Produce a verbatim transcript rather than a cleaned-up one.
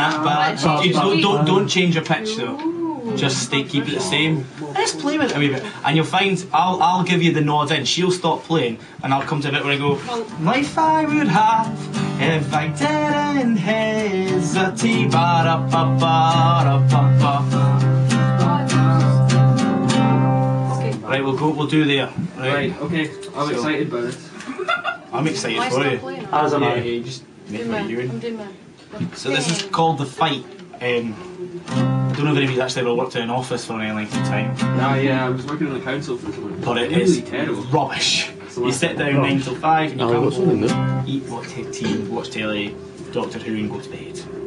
But you don't, don't don't change your pitch though. Just stay, keep it the same. Let's play with it a wee bit, and you'll find I'll I'll give you the nod in. She'll stop playing, and I'll come to a bit where I go. Life I would have if I didn't hesitate. Right, we'll go. We'll do there. Right. Right. Okay. I'm so excited about this. I'm excited for you. As am I. Yeah, you just make what you're I'm doing. doing my. So this is called The Fight. Um, I don't know if anybody's actually ever worked in an office for any length of time. Nah, yeah, I was working on the council for someone. But it really is terrible. rubbish. You sit down nine till five and you come home, eat, watch tea, watch telly, Doctor Who and go to bed.